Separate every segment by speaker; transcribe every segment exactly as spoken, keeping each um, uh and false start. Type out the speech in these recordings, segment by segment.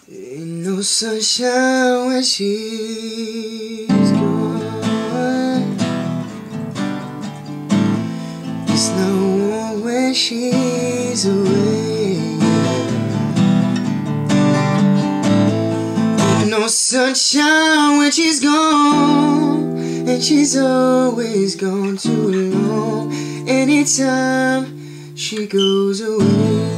Speaker 1: Ain't no sunshine when she's gone. It's no warm when she's away. Ain't no sunshine when she's gone, and she's always gone too long. Anytime she goes away.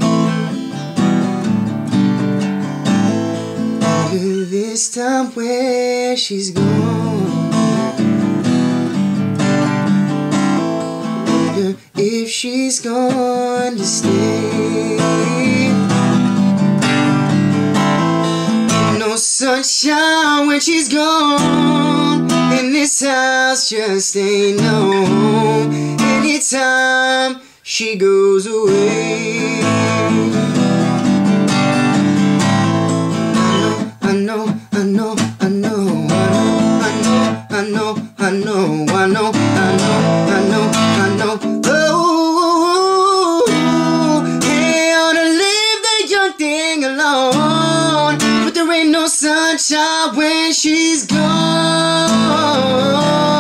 Speaker 1: This time where she's gone, wonder if she's going to stay. No sunshine when she's gone, and this house just ain't no home. Anytime she goes away. I know, I know, I know, I know, I know, I know, I know, I know, I know. Oh, hey, I ought to leave the young thing alone, but there ain't no sunshine when she's gone.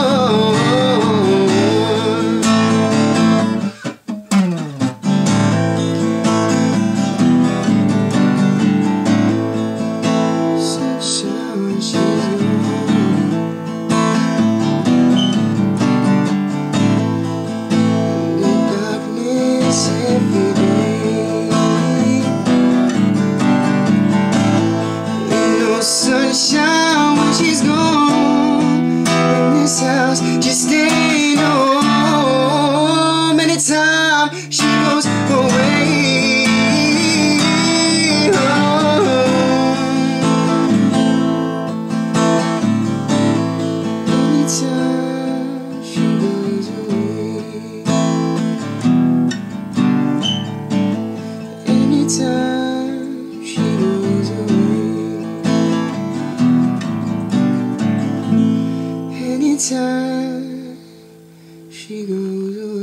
Speaker 1: Sunshine when she's gone, and this house just ain't no home. Anytime she goes away, oh. Anytime she goes away, anytime she goes away. Anytime she goes away.